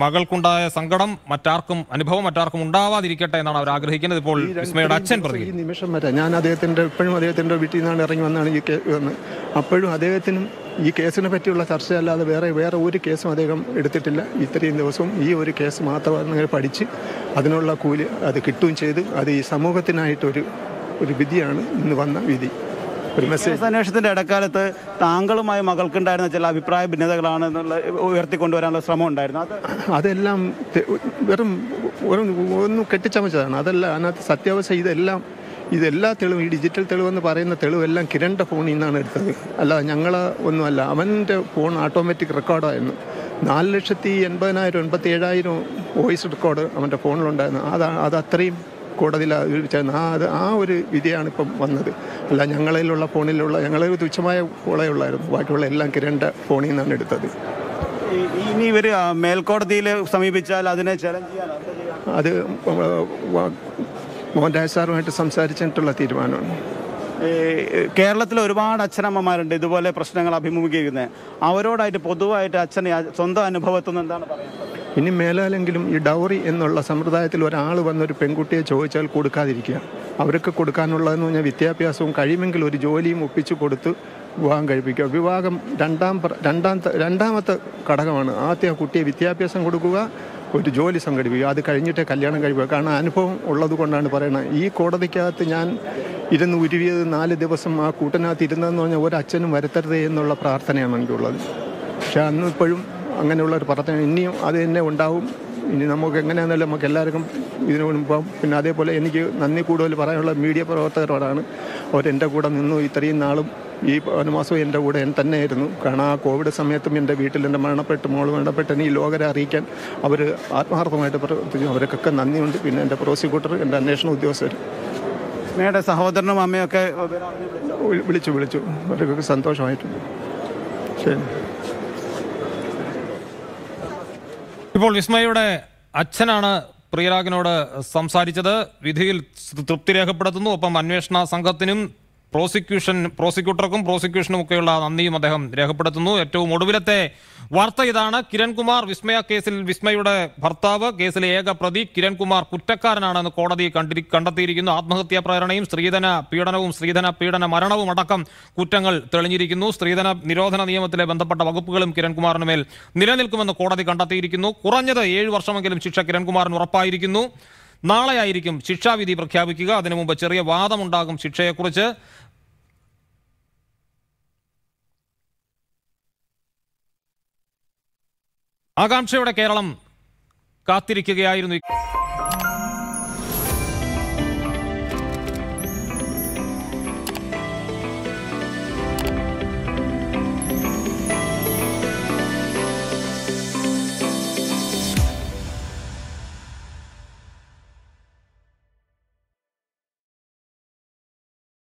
മകൾക്കുണ്ടായ സങ്കടം അനുഭവം മറ്റാർക്കും ഉണ്ടാവാതിരിക്കട്ടെ എന്നാണ് അവർ ആഗ്രഹിക്കുന്നത്. ഇപ്പോൾ വിസ്മയുടെ അച്ഛൻ പറഞ്ഞു. ഈ നിമിഷം വരെ ഞാൻ ഇപ്പോഴും അദ്ദേഹത്തിൻ്റെ വീട്ടിൽ നിന്നാണ് ഇറങ്ങി വന്നാണ് ഈ വന്ന്. അപ്പോഴും അദ്ദേഹത്തിനും ഈ കേസിനെ പറ്റിയുള്ള ചർച്ചയല്ലാതെ വേറെ ഒരു കേസും അദ്ദേഹം എടുത്തിട്ടില്ല. ഇത്രയും ദിവസവും ഈ ഒരു കേസ് മാത്രമാണ് പഠിച്ച് അതിനുള്ള കൂലി അത് കിട്ടുകയും ചെയ്ത് അത് ഈ സമൂഹത്തിനായിട്ടൊരു വിധിയാണ് ഇന്ന് വന്ന വിധി. ഒരു മെസ്സേജ്. അന്വേഷണത്തിന്റെ ഇടക്കാലത്ത് താങ്കളുമായി മകൾക്കുണ്ടായിരുന്ന ചില അഭിപ്രായ ഭിന്നതകളാണ് ഉയർത്തിക്കൊണ്ടുവരാനുള്ള ശ്രമം ഉണ്ടായിരുന്നു. അതെല്ലാം ഒന്നും കെട്ടിച്ചമച്ചതാണ്. അതല്ല, അതിനകത്ത് സത്യാവസ്ഥ ഇതെല്ലാ തെളിവും, ഈ ഡിജിറ്റൽ തെളിവെന്ന് പറയുന്ന തെളിവെല്ലാം കിരണിൻ്റെ ഫോണിൽ നിന്നാണ് എടുത്തത്. അല്ലാതെ ഞങ്ങളൊന്നുമല്ല. അവൻ്റെ ഫോൺ ഓട്ടോമാറ്റിക് റെക്കോർഡായിരുന്നു. 4,80,000 87,000 വോയിസ് റെക്കോർഡ് അവൻ്റെ ഫോണിലുണ്ടായിരുന്നു. അത് അത്രയും കോടതിയിൽ ആ ഒരു വിധിയാണ് ഇപ്പം വന്നത്. അല്ല, ഞങ്ങളിലുള്ള ഞങ്ങളെ തുച്ഛമായ കോളേ ഉള്ളായിരുന്നു. ബാക്കിയുള്ള എല്ലാം കിരണിൻ്റെ ഫോണിൽ നിന്നാണ് എടുത്തത്. ഇനി ഇവർ മേൽക്കോടതിയിൽ സമീപിച്ചാൽ അതിനെ ചലഞ്ച് ചെയ്യാൻ അത് മോഹൻരാജ് സാറുമായിട്ട് സംസാരിച്ചിട്ടുള്ള തീരുമാനമാണ്. കേരളത്തിൽ ഒരുപാട് അച്ഛനമ്മമാരുണ്ട് ഇതുപോലെ പ്രശ്നങ്ങൾ അഭിമുഖീകരിക്കുന്നത്. അവരോടായിട്ട് പൊതുവായിട്ട് അച്ഛന് സ്വന്തം അനുഭവത്തിൽ നിന്ന് എന്താണ് പറയുന്നത്? ഇനി മേലാലെങ്കിലും ഈ ഡൗറി എന്നുള്ള സമ്പ്രദായത്തിൽ ഒരാൾ വന്നൊരു പെൺകുട്ടിയെ ചോദിച്ചാൽ കൊടുക്കാതിരിക്കുക. അവർക്ക് കൊടുക്കാനുള്ളതെന്ന് പറഞ്ഞാൽ വിദ്യാഭ്യാസവും കഴിയുമെങ്കിൽ ഒരു ജോലിയും ഒപ്പിച്ചു കൊടുത്ത് വിവാഹം കഴിപ്പിക്കുക. വിവാഹം രണ്ടാമത്തെ ഘടകമാണ്. ആദ്യം ആ കുട്ടിയെ വിദ്യാഭ്യാസം കൊടുക്കുക, ഒരു ജോലി സംഘടിപ്പിക്കുക, അത് കഴിഞ്ഞിട്ട് കല്യാണം കഴിക്കുക. കാരണം അനുഭവം ഉള്ളത് കൊണ്ടാണ് പറയുന്നത്. ഈ കോടതിക്കകത്ത് ഞാൻ ഇരുന്ന് ഉരുവിയത് 4 ദിവസം ആ കൂട്ടിനകത്ത് ഇരുന്നതെന്ന് പറഞ്ഞാൽ ഒരച്ഛനും വരുത്തരുതേ എന്നുള്ള പ്രാർത്ഥനയാണ് എനിക്കുള്ളത്. പക്ഷെ അന്ന് ഇപ്പോഴും അങ്ങനെയുള്ളൊരു പ്രാർത്ഥന ഇനിയും അത് തന്നെ ഉണ്ടാവും. ഇനി നമുക്ക് എങ്ങനെയാണെന്നല്ല നമുക്ക് എല്ലാവർക്കും ഇതിനു മുൻപാവും. പിന്നെ അതേപോലെ എനിക്ക് നന്ദി കൂടുതൽ പറയാനുള്ള മീഡിയ പ്രവർത്തകരോടാണ്. അവരെൻ്റെ കൂടെ നിന്നു. ഇത്രയും നാളും ഈ 1 മാസവും എൻ്റെ കൂടെ തന്നെയായിരുന്നു. കാരണം ആ കോവിഡ് സമയത്തും എൻ്റെ വീട്ടിൽ എൻ്റെ മോള് മരണപ്പെട്ട് ഈ ലോകരെ അറിയിക്കാൻ അവർ ആത്മാർത്ഥമായിട്ട് പ്രവർത്തിച്ചു. അവർക്കൊക്കെ നന്ദിയുണ്ട്. പിന്നെ എൻ്റെ പ്രോസിക്യൂട്ടർ, എൻ്റെ അന്വേഷണ ഉദ്യോഗസ്ഥർ, മേയുടെ സഹോദരനും അമ്മയൊക്കെ വിളിച്ചു. അവർക്കൊക്കെ സന്തോഷമായിട്ടുണ്ട്. ശരി. ഇപ്പോൾ വിസ്മയുടെ അച്ഛനാണ് പ്രിയരാഗിനോട് സംസാരിച്ചത്. വിധിയിൽ തൃപ്തി രേഖപ്പെടുത്തുന്നു. ഒപ്പം അന്വേഷണ സംഘത്തിനും പ്രോസിക്യൂട്ടർക്കും പ്രോസിക്യൂഷനുമൊക്കെയുള്ള നന്ദിയും അദ്ദേഹം രേഖപ്പെടുത്തുന്നു. ഏറ്റവും ഒടുവിലത്തെ വാർത്ത ഇതാണ്. കിരൺകുമാർ വിസ്മയ കേസിൽ വിസ്മയുടെ ഭർത്താവ്, കേസിലെ ഏക പ്രതി കിരൺകുമാർ കുറ്റക്കാരനാണെന്ന് കോടതി കണ്ടെത്തിയിരിക്കുന്നു. ആത്മഹത്യാ പ്രേരണയും സ്ത്രീധന പീഡനവും സ്ത്രീധന പീഡന മരണവും അടക്കം കുറ്റങ്ങൾ തെളിഞ്ഞിരിക്കുന്നു. സ്ത്രീധന നിരോധന നിയമത്തിലെ ബന്ധപ്പെട്ട വകുപ്പുകളും കിരൺകുമാറിന് മേൽ നിലനിൽക്കുമെന്ന് കോടതി കണ്ടെത്തിയിരിക്കുന്നു. കുറഞ്ഞത് 7 വർഷമെങ്കിലും ശിക്ഷ കിരൺകുമാറിന് ഉറപ്പായിരിക്കുന്നു. നാളെയായിരിക്കും ശിക്ഷാവിധി പ്രഖ്യാപിക്കുക. അതിനു മുമ്പ് ചെറിയ വാദമുണ്ടാകും ശിക്ഷയെക്കുറിച്ച്. ആകാംക്ഷയോടെ കേരളം കാത്തിരിക്കുകയായിരുന്നു.